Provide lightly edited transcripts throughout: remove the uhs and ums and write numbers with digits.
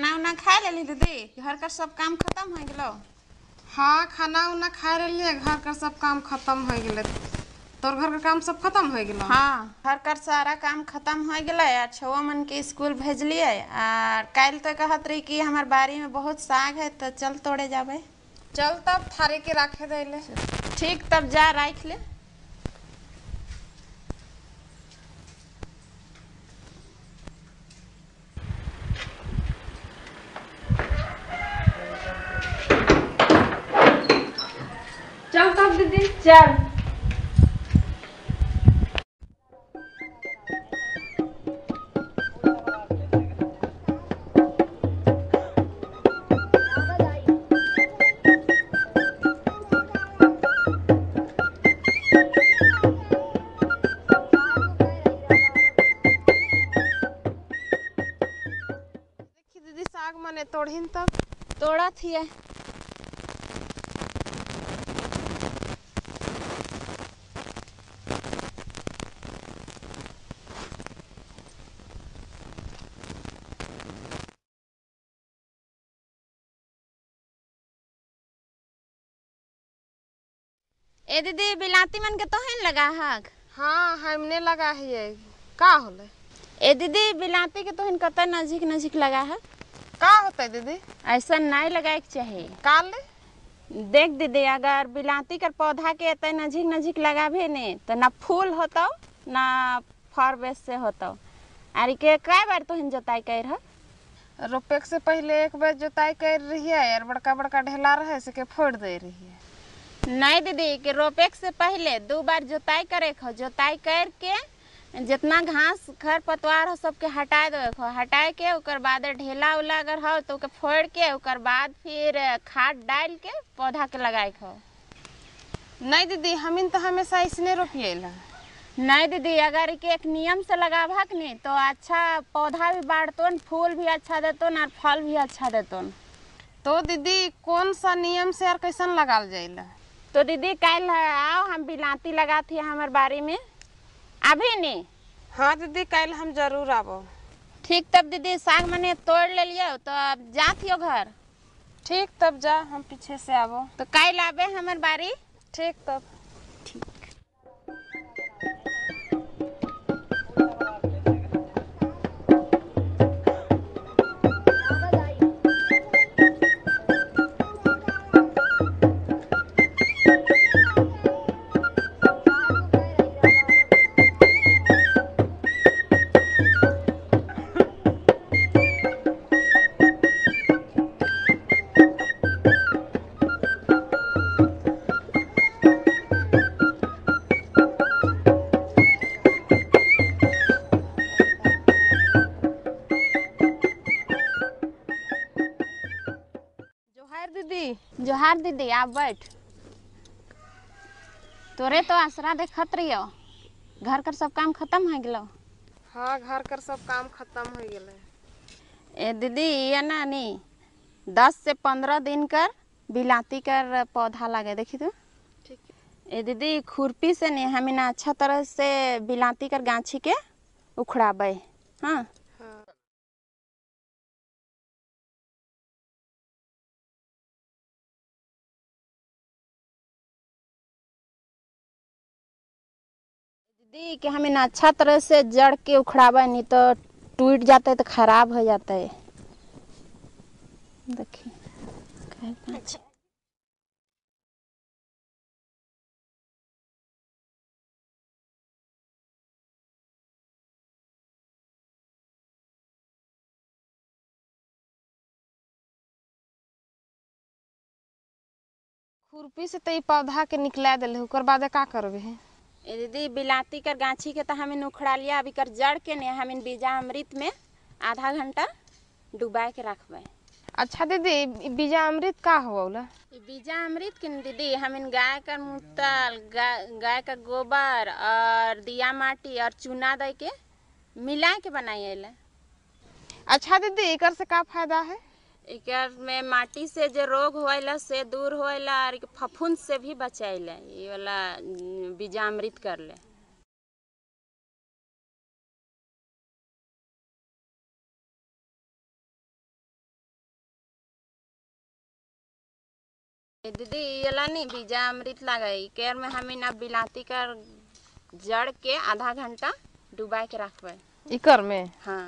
खाना उना खा लेली दीदी? घर का सब काम खत्म हो गलो? हाँ, खाना उना खा रही, घर का सब काम खत्म हो गए। तोर घर का काम सब खत्म हो गलो? हाँ, घर का सारा काम खत्म हो गए। और छुआ मन के स्कूल भेजलिए। और कल तो कहत रही कि हमार बाड़ी में बहुत साग है, तो चल तोड़े जाबे। चल तब थारे के रखे दे ले। ठीक, तब जा रख ले। चल तब दीदी चल। दीदी साग मने तोड़ीन तब तोड़ा थी। ए दीदी, बिलाती मन के तो है लगा हक? हाँ, हमने लगा है। का होले? ए दीदी, बिलाती के तो कत नजीक नजीक लगा है। का होता दीदी? ऐसा नहीं लगाए के चाहिए। का ले? देख दीदी, अगर बिलाती कर पौधा के एते नजीक नजीक लगाबे ने तो ना फूल होता ना फर बेस से होता। अरे के कई बार तो जोताई कर है? रोपे से पहले एक बार जोताई कर रही है और बड़का बड़का ढेला रहे से के फोड़ दे रही है। नहीं दीदी, के रोपे से पहले 2 बार जोताई करे खो। जोताई करके जितना घास खर पतवार हो सबके हटा दे खो। हटाए के उकर बाद ढेला उला अगर हो तो के फोड़ के उकर बाद फिर खाद डाल के पौधा के लगाए खो। नहीं दीदी, हमिन तो हमेशा इसने रोपिए ला। नहीं दीदी, अगर के एक नियम से लगाभक नहीं तो अच्छा पौधा भी बढ़तो, फूल भी अच्छा देतो और फल भी अच्छा देतो। तो दीदी कौन सा नियम से और कैसन लगाल जाइला? तो दीदी कल आओ, हम बिलाती लगाती है हमारे बाड़ी में। अभी नहीं? हाँ दीदी, कल हम जरूर आबो। ठीक, तब दीदी साग मने तोड़ ले लियो तो अब जातियो घर। ठीक, तब जा, हम पीछे से आबो। तो कल आबे हमारे बाड़ी। ठीक तब। दीदी जोहार दीदी, आप बैठ। तोरे तो आसरा देखत रहियो। घर कर सब काम खत्म हो गलो? हाँ, घर कर सब काम खत्म हो गए। ए दीदी, ये ना नी 10 से 15 दिन कर बिलाती कर पौधा लगे, देखी तू। ठीक। ए दीदी, खुरपी से नहीं हमें ना अच्छा तरह से बिलाती कर गांछी के उखड़ाबे। हाँ हाँ। दीदी, कि हमें ना अच्छा तरह से जड़ के उखड़ाबे, नहीं तो टूट जाता है तो खराब हो जाता है। देखिए खुरपी से तो ये पौधा के निकला दिले, ओकर बाद का करबे है? ए दीदी, बिलाती कर गांछी के तो हमें उखड़ा लिया। अभी कर जड़ के ने हमें बीजा अमृत में आधा घंटा डुबा के रखबे। अच्छा दीदी, बीजा अमृत का होला? बीजा अमृत के दीदी हमें गाय का मूत्र, गाय का गोबर और दिया माटी और चूना दे के मिला के बनाइए। अच्छा दीदी, एकर से का फायदा है? एकर में माटी से जो रोग होएला से दूर होएला और फफूंद से भी बचाइला। ये वाला बीजामृत कर ले। दीदी ये नी बीजा अमृत लगाई केर में हमें ना बिलाती कर जड़ के आधा घंटा डुबा के रखबे इकर में। हाँ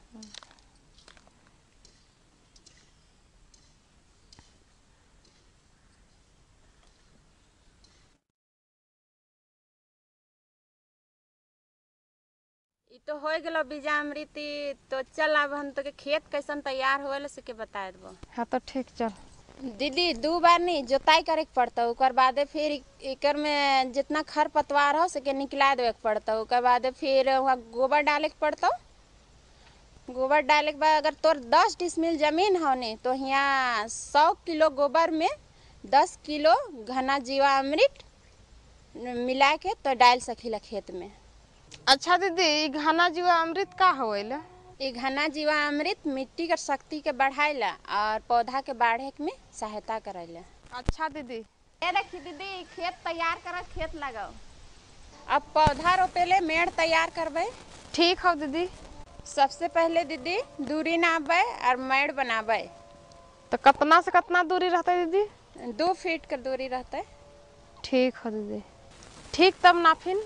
ई तो हो गलो बीजा अमृत। तो चल अब हम तो के खेत कैसन तैयार होएल से के बता देबो। हाँ तो ठीक चल। दीदी 2 बार नहीं जोताई करे के पड़ता, ओकर बाद फिर एकर में जितना खर पतवार हो सके निकला देवे के पड़ता। ओकर बाद फिर वहाँ गोबर डाले के पड़ता। गोबर डाले के बाद अगर तोर 10 डिसमिल जमीन हो ने तो यहाँ 100 किलो गोबर में 10 किलो घना जीवामृत मिला के तो डाल सकीला खेत में। अच्छा दीदी ई घना जीवामृत का होएला? ये घना जीवामृत मिट्टी के शक्ति के बढ़ाएला और पौधा के बढ़े में सहायता करेला। अच्छा दीदी। ये देखी दीदी खेत तैयार कर खेत लगाओ। अब पौधा रोपेले मेड़ तैयार करबे। ठीक हो दीदी। सबसे पहले दीदी दूरी नापबे और मेड़ बनाबे। तो कितना से कितना दूरी रहता है दीदी? 2 फीट का दूरी रहता है। ठीक हो दीदी। ठीक तब नापिन।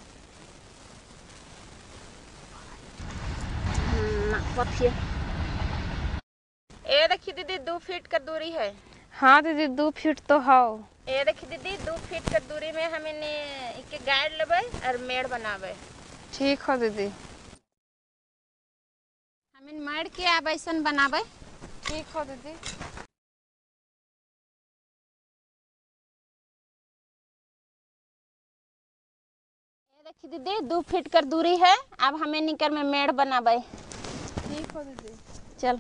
ये देखी दीदी 2 फीट का दूरी है। हाँ दीदी 2 फीट तो हो। ये देखी दीदी 2 फीट का दूरी में हमें इके गाड़ लेबे और मेड़ बनाबे। ठीक हो दीदी। हमें मेड़ के अब ऐसन बनाबे। ठीक हो दीदी। ये देखी दीदी 2 फीट का दूरी है। अब हमें निकर में मेड़ बनाबे। ठीक हो दीदी। चल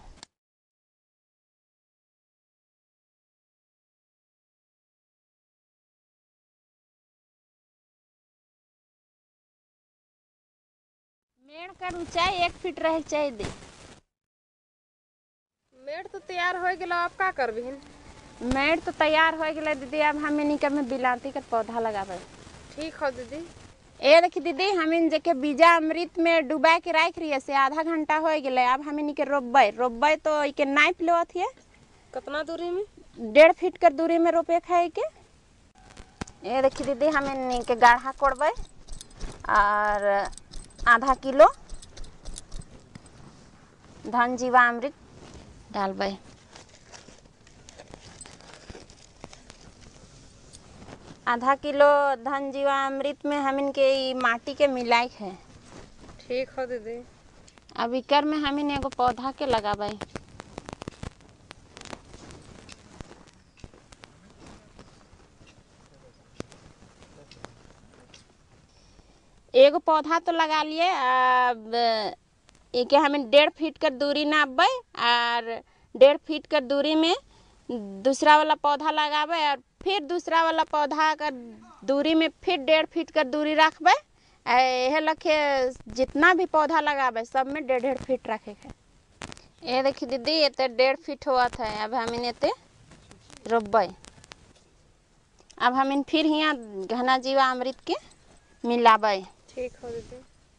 मेड़ का ऊंचाई 1 फीट रहे चाहिए दी। मेड़ तो तैयार हो गेलो, आप का करबिन? मेड़ तो तैयार हो गया दीदी। अब हमें निकर में बिलाती का पौधा लगाबे। ठीक हो दीदी। ये देखी दीदी हमें जेके बीजा अमृत में डुबा के रख रही से आधा घंटा हो गया। अब हमें निके रोपबे। रोपबे तो इके नाप लो है कितना दूरी में? 1.5 फीट का दूरी में रोपे खाए के। ये देखी दीदी हमें निके गाढ़ा कोड़बे और आधा किलो धन जीवामृत डालबे। आधा किलो धन जीवामृत में हमिन के माटी के मिलाई है। ठीक हो दीदी। अब इकर में हमिन एगो पौधा के लगाबे। एगो पौधा तो लगा लिए। अब इके हमें 1.5 फीट का दूरी नापबे और 1.5 फीट का दूरी में दूसरा वाला पौधा लगाबे और फिर दूसरा वाला पौधा का दूरी में फिर 1.5 फीट का दूरी रखबे। यह लखे जितना भी पौधा लगाबे सब में 1.5 फीट रखे है। ये देखी दीदी ये तो 1.5 फीट हुआ था। अब हम इन्हें रोपबे। अब हम फिर यहाँ घना जीवामृत के मिलाबे। ठीक हो दीदी।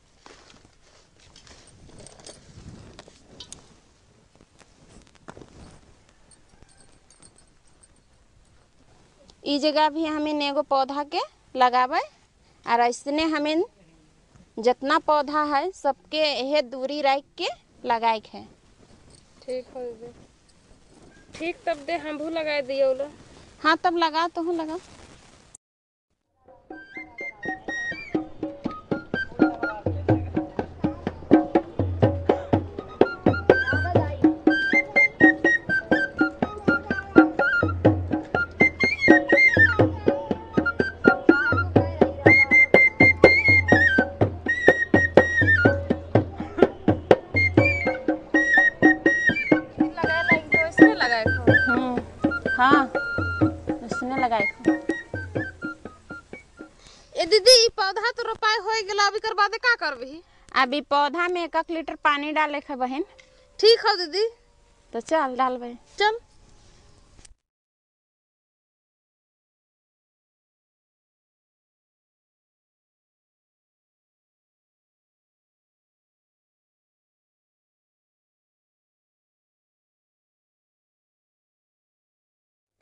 ई जगह भी हमें एगो पौधा के लगाबे और ऐसने हमें जितना पौधा है सबके यह दूरी रख के लगाए है। ठीक हो दीदी। ठीक तब दे हम भी लगा दियो। हाँ तब लगा तो हूँ लगा। हाँ उसने लगाए। ए दीदी ई पौधा तो रोपाई हो गेला, अभी कर बाद का करबही? अभी पौधा में 1 लीटर पानी डाले है बहन। ठीक हो दीदी। तो चल डालबे। चल।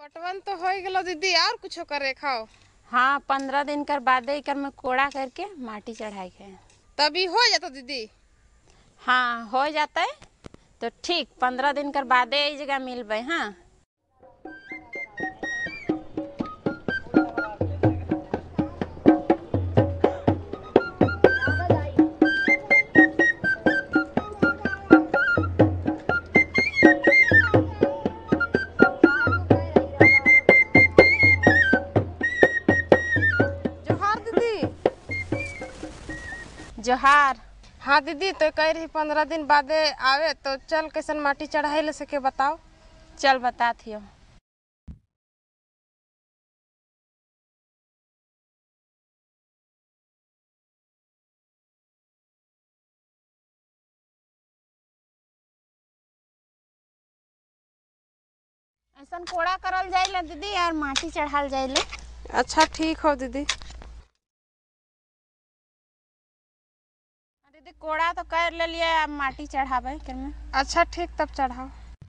पटवन तो हो गेलो दीदी, और कुछो करे खाओ? हाँ, 15 दिन कर बाद एकर में कोड़ा करके माटी चढ़ाई के तभी हो जाता दीदी। हाँ हो जाता है। तो ठीक 15 दिन कर बाद ये जगह मिलबे। हाँ जोहार दीदी। जोहार। हाँ दीदी, तो कह रही 15 दिन बाद आवे, तो चल कैसन माटी चढ़ाई ले सके बताओ। चल बता थियो। ऐसा कोड़ा करल जाइले दीदी और माटी चढ़ाल जाइले। अच्छा ठीक हो दीदी। दीदी कोड़ा तो कर ले लिए, अब माटी चढ़ावे कर में। अच्छा ठीक, तब चढ़ाओ।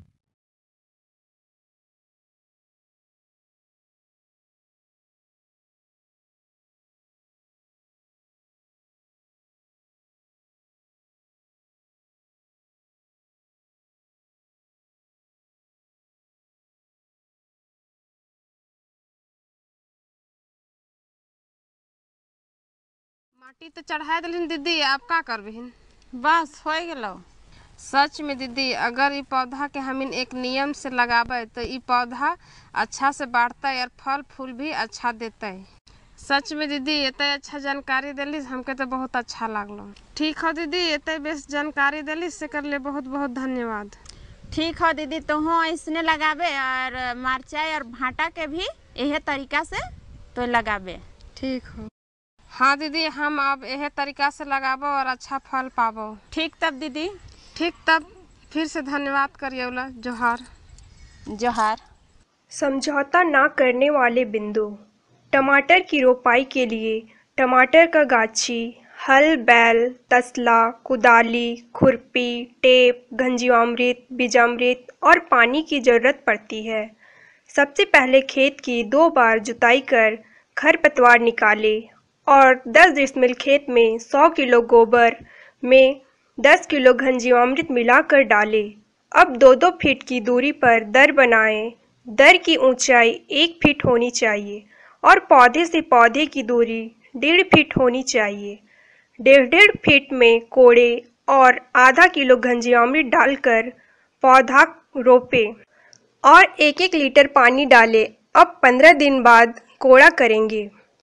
माटी तो चढ़ा दिलिन दीदी, अब का करबिन? बस हो गेलो। सच में दीदी, अगर ये पौधा के हम एक नियम से लगावे तो ये पौधा अच्छा से बढ़ता है और फल फूल भी अच्छा देता है। सच में दीदी, इतने अच्छा जानकारी दिली हमके तो बहुत अच्छा लागलो। ठीक हो दीदी, इतने बेस्ट जानकारी दिली से कर ले बहुत बहुत धन्यवाद। ठीक हो दीदी, तो हो इसने लगावे और मरचाई और भाटा के भी यही तरीका से तो लगावे। ठीक हो। हाँ दीदी, हम अब यह तरीका से लगाबो और अच्छा फल पाबो। ठीक तब दीदी। ठीक तब, फिर से धन्यवाद करिएला। जोहार। जोहार। समझौता ना करने वाले बिंदु। टमाटर की रोपाई के लिए टमाटर का गाछी हल, बैल, तसला, कुदाली, खुरपी, टेप, घंजीवामृत, बीजामृत और पानी की ज़रूरत पड़ती है। सबसे पहले खेत की 2 बार जुताई कर खरपतवार निकाले और 10 डिसमिल खेत में 100 किलो गोबर में 10 किलो घंजीवामृत मिलाकर डालें। अब 2-2 फीट की दूरी पर दर बनाएं। दर की ऊंचाई 1 फीट होनी चाहिए और पौधे से पौधे की दूरी 1.5 फीट होनी चाहिए। 1.5 फीट में कोड़े और आधा किलो घंजीवामृत डालकर पौधा रोपें और 1-1 लीटर पानी डालें। अब 15 दिन बाद कोड़ा करेंगे।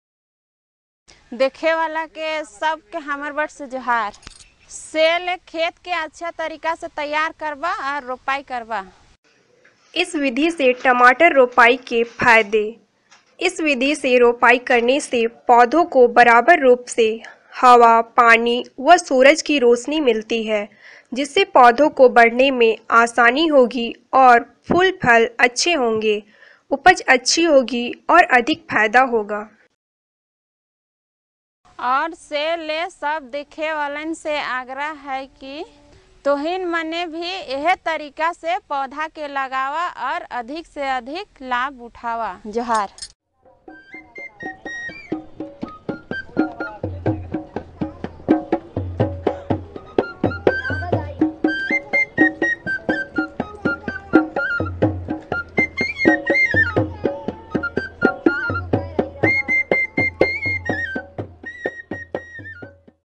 देखे वाला के सब के हमर बट से जोहार। सेल खेत के अच्छा तरीका से तैयार करवा और रोपाई करवा। इस विधि से टमाटर रोपाई के फायदे। इस विधि से रोपाई करने से पौधों को बराबर रूप से हवा, पानी व सूरज की रोशनी मिलती है, जिससे पौधों को बढ़ने में आसानी होगी और फूल फल अच्छे होंगे, उपज अच्छी होगी और अधिक फायदा होगा। और से ले सब देखे वालन से आग्रह है कि तोहिन मने भी यह तरीका से पौधा के लगावा और अधिक से अधिक लाभ उठावा। जोहार।